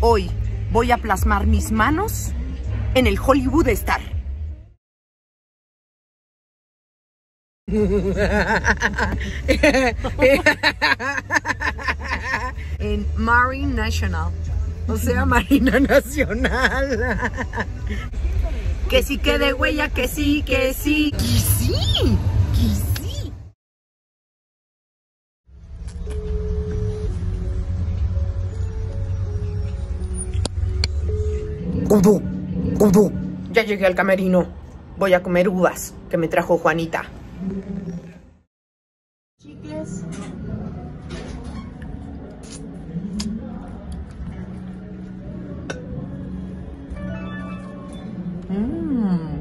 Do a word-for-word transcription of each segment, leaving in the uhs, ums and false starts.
Hoy voy a plasmar mis manos en el Hollywood Star. En Marine National, o sea, Marina Nacional. Que sí quede huella, que sí, que sí, que sí, que sí. Gudú, gudú. Ya llegué al camerino. Voy a comer uvas que me trajo Juanita. Chicles. Mmm.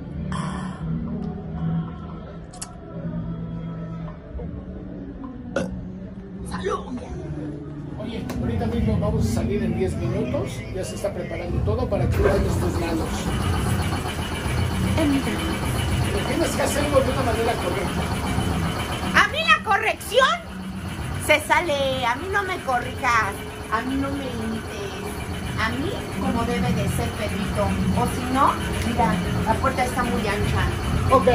¡Salud! Oye, ahorita mismo vamos a salir en diez minutos. Ya se está preparando todo para que veas tus manos. Pero tienes que hacerlo de una manera correcta. A mí la corrección se sale. A mí no me corrijas. A mí no me imites. A mí como debe de ser, Pedrito. O si no, mira, la puerta está muy ancha. Ok.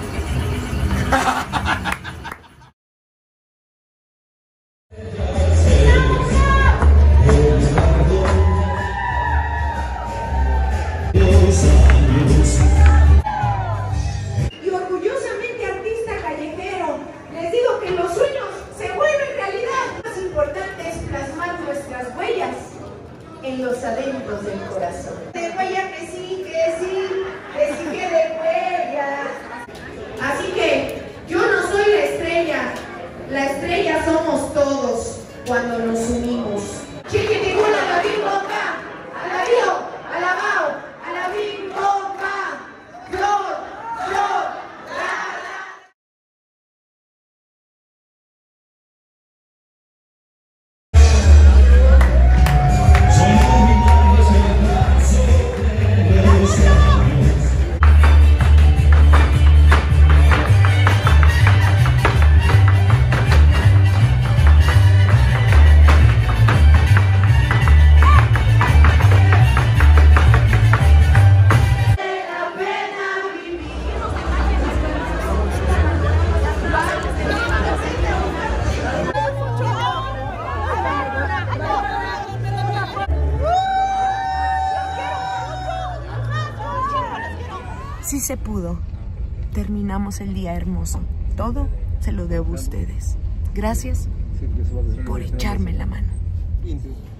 Y orgullosamente artista callejero, les digo que los sueños se vuelven realidad. Lo más importante es plasmar nuestras huellas en los adentros del corazón. De huella que sí, que sí, que sí que de huella. Así que yo no soy la estrella, la estrella somos todos cuando nos unimos. Chiquitigula a la bimboca, a la bio, a la bao, a la bimboca, flor, flor, la, la. Sí se pudo. Terminamos el día hermoso. Todo se lo debo a ustedes. Gracias por echarme la mano.